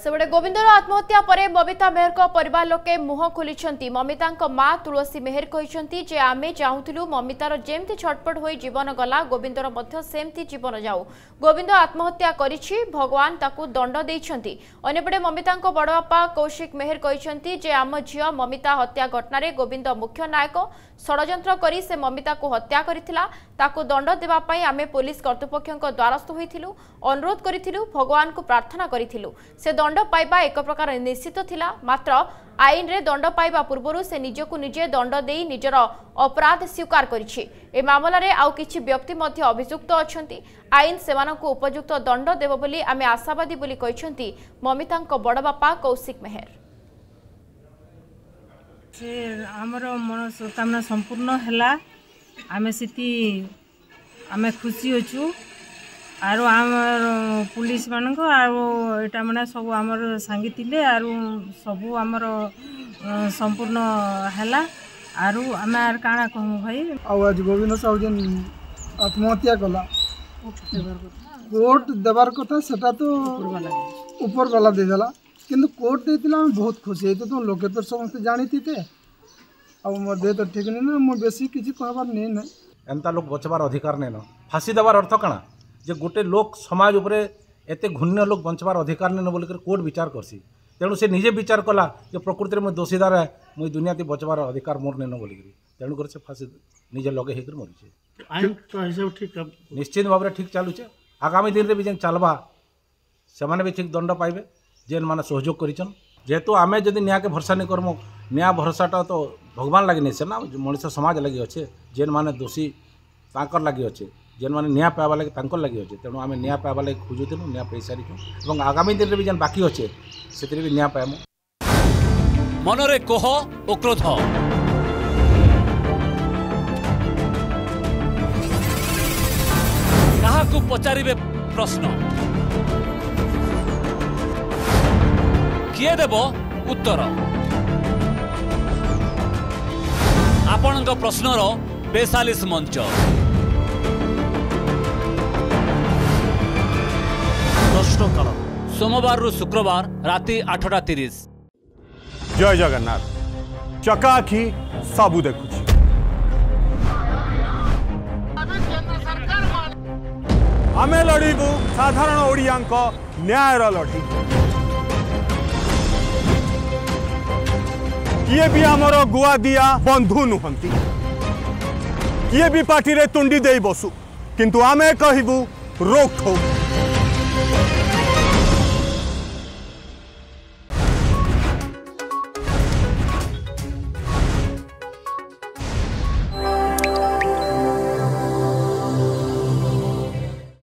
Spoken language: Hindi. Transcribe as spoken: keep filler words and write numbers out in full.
सेबड़े गोविंदर आत्महत्या पर बबिता मेहर को परिवार लोके मुह खोली ममिता मां तुलसी मेहर कहते जे आमे चाहूलु ममितार जेमती छटपट हो जीवन गला गोविंदर मध्य सेमती जीवन जाऊ। गोविंद आत्महत्या करिछि भगवान ताकू दंड देइछंती। अन्यपटे ममिता बड़ बापा कौशिक मेहर कहते जे आम झियो ममिता हत्या घटना गोविंद मुख्य नायक षड्यंत्र करी से ममिता को हत्या करिथिला ताकू दंड देबा पई आमे पुलिस कर्तृपक्षक द्वारस्थ होइथिलु अनुरोध करिथिलु भगवान को प्रार्थना करिथिलु। से दंड पाइबा एक प्रकार निश्चित थिला मात्र आईन रे दंड पाइबा पूर्वरु से निजकु निजे दंड देई निजर अपराध स्वीकार करिछि। ए मामला रे आउ किछि व्यक्ति मध्य अभियुक्त अछंती। आईन सेमानकु उपयुक्त दंड देबो बोली आमे आशावादी बोली कहिसंती ममितांक बड़ बापा कौशिक मेहर। से हमर मनोकामना संपूर्ण हैला आमे सिटी आमे खुशी होछु आरो आमर पुलिस मानक आरो एटा माने सब आमर संगी थिले आरो सब आमर संपूर्ण हैला आरो आमे आर काना कहू भाई आ आज गोविंद साहू जन आत्महत्या कला कोर्ट देवार कथा सेटा तो ऊपर वाला दे देला किंतु कोर्ट देतिला हम बहुत खुशी है। तो लोके तो समस्त जानी थी अब मोर दे तो ठीक नहीं ना मो बेसी किछि कहबार नहीं ना एंता लोग बचबार अधिकार नहीं ना फांसी देवार अर्थ काना जे गोटे लोक समाज उपरे एते घुण्य लोक बंचबार अधिकार नहीं बोलिक कोर्ट विचार करसी तेणु से निजे विचार कला जे प्रकृति में दोषीदार है मुई दुनिया ती बचबार अधिकार मोर नहीं बोलिक तेणु कर से फांसी निजे लगे होकर मरीचे आईन तो हिसाब ठीक निश्चित भाव में ठीक चलुचे आगामी दिन में भी जेन चलबा से भी ठीक दंड पाइबे जेन माने सहयोग करिछन जेहेतु आमे जदि न्याय के भरोसा नहीं करमो न्याय भरोसाटा तो भगवान लगे नहीं से ना मनुष्य समाज लगे अच्छे जेन माने दोषी तांकर लगे अच्छे जेन माने न्याय पाइबा लगे तांकर लगे अच्छे तेणु आमे न्याय पाइबा लगे खोजुथिलु न्याय पाई सारिछु और आगामी दिन में भी जेन बाकी अच्छे से भी न्याय पाइमु। मनरे कोह ओ क्रोध काहाकू पचारिबे प्रश्न किए देव उत्तर आपण प्रश्नर बेसालीस मंच प्रश्नकाल सोमवार रु शुक्रवार राति आठटा तीस। जय जगन्नाथ चका आखि सबू देखुछि आमे लड़ीबू साधारण ओडियांक न्यायर लड़ी किए भी आमर गुआ दिया बंधु नुहंती किए भी पार्टी रे तुंडी दे बसु किंतु आमे कहबू रोक ठोक